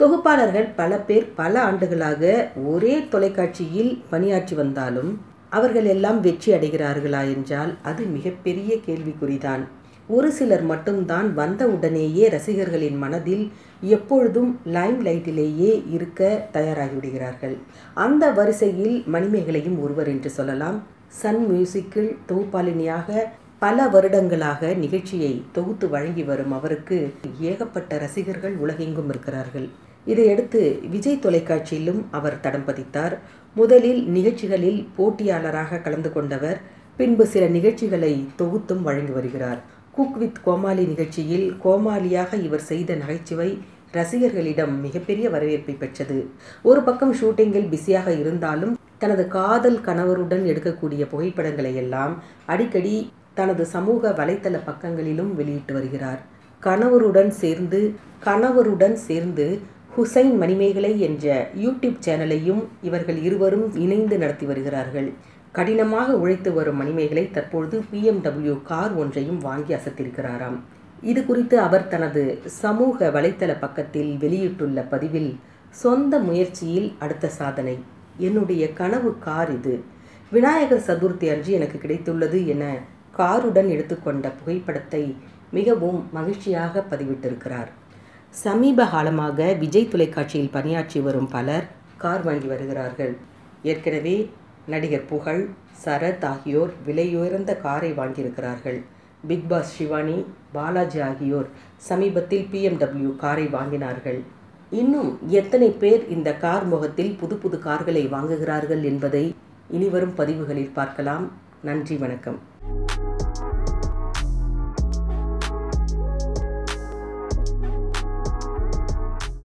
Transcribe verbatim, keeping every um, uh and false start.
தொகுப்பாளர்கள் பல பேர் பல ஆண்டுகளாக ஒரே தொலைக்காட்சியில் பணியாற்றி வந்தாலும் அவர்கள் எல்லாம் வெற்றி அடைகிறார்களா என்றால் அது மிகப்பெரிய கேள்விக்குறிதான். ஒரு சிலர் மட்டும்தான் வந்த உடனேயே ரசிகர்களின் மனதில் எப்பொழுதும் லைம் லைட்டிலேயே இருக்க தயாராகிவிடுகிறார்கள். அந்த வரிசையில் மணிமேகலையும் ஒருவர் என்று சொல்லலாம். சன் மியூசிக்கில் தொகுப்பாளினியாக பல வருடங்களாக நிகழ்ச்சியை தொகுத்து வழங்கி வரும் அவருக்கு ஏகப்பட்ட ரசிகர்கள் உலகெங்கும் இருக்கிறார்கள். இதையடுத்து விஜய் தொலைக்காட்சியிலும் அவர் தடம் பதித்தார். முதலில் நிகழ்ச்சிகளில் போட்டியாளராக கலந்து கொண்டவர், பின்பு சில நிகழ்ச்சிகளை தொகுத்தும் வழங்கி வருகிறார். குக் வித் கோமாளி நிகழ்ச்சியில் கோமாளியாக இவர் செய்த நகைச்சுவை ரசிகர்களிடம் மிகப்பெரிய வரவேற்பை பெற்றது. ஒரு பக்கம் ஷூட்டிங்கில் பிஸியாக இருந்தாலும் தனது காதல் கணவருடன் எடுக்கக்கூடிய புகைப்படங்களை எல்லாம் அடிக்கடி தனது சமூக வலைத்தள பக்கங்களிலும் வெளியிட்டு வருகிறார். கணவருடன் சேர்ந்து கணவருடன் சேர்ந்து ஹுசைன் மணிமேகலை என்ற யூடியூப் சேனலையும் இவர்கள் இருவரும் இணைந்து நடத்தி வருகிறார்கள். கடினமாக உழைத்து வரும் மணிமேகலை தற்பொழுது பி எம் டபிள்யூ கார் ஒன்றையும் வாங்கி அசத்திருக்கிறாராம். இது குறித்து அவர் தனது சமூக வலைத்தள பக்கத்தில் வெளியிட்டுள்ள பதிவில், சொந்த முயற்சியில் அடுத்த சாதனை, என்னுடைய கனவு கார் இது, விநாயகர் சதுர்த்தி அன்று எனக்கு கிடைத்துள்ளது என காருடன் எடுத்துக்கொண்ட புகைப்படத்தை மிகவும் மகிழ்ச்சியாக பதிவிட்டிருக்கிறார். சமீப காலமாக விஜய் தொலைக்காட்சியில் பணியாற்றி வரும் பலர் கார் வாங்கி வருகிறார்கள். ஏற்கனவே நடிகர் புகழ், சரத் ஆகியோர் விலையுயர்ந்த காரை வாங்கியிருக்கிறார்கள். பிக்பாஸ் ஷிவானி, பாலாஜி ஆகியோர் சமீபத்தில் பி எம் டபிள்யூ காரை வாங்கினார்கள். இன்னும் எத்தனை பேர் இந்த கார் முகத்தில் புது புது கார்களை வாங்குகிறார்கள் என்பதை இனிவரும் பதிவுகளில் பார்க்கலாம். நன்றி, வணக்கம்.